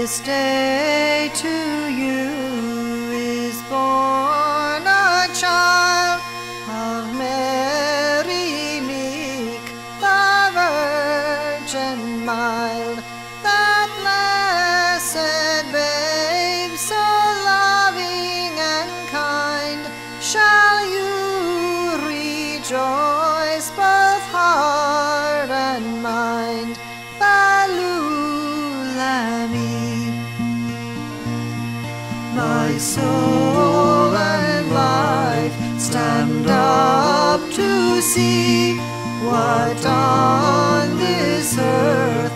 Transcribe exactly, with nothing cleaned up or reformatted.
This day to you is born a child of Mary meek, the Virgin mild. That blessed babe, so loving and kind, shall you rejoice, both heart and mind. Balloo, Lammy. My soul and life stand up to see what on this earth